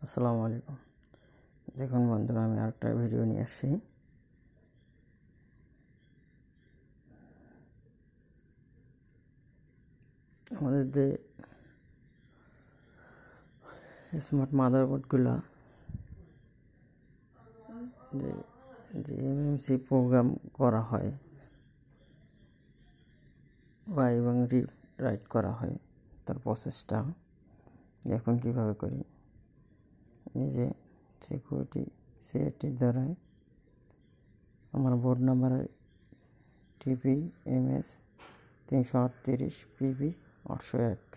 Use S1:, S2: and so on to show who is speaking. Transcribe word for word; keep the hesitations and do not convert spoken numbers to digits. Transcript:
S1: আসসালামু আলাইকুম। দেখুন বন্ধুরা, আমি আরেকটা ভিডিও নিয়ে আসছি। আমাদের যে স্মার্ট মাদারবোর্ডগুলো যে যে এমএমসি প্রোগ্রাম করা হয় বা এবং রিড রাইট করা হয়, তার প্রসেসটা এখন কীভাবে করি। এই যে সিকিউরিটি সিএটির দ্বারা আমার board number TP M S তিনশো আটত্রিশ পিবি আটশো এক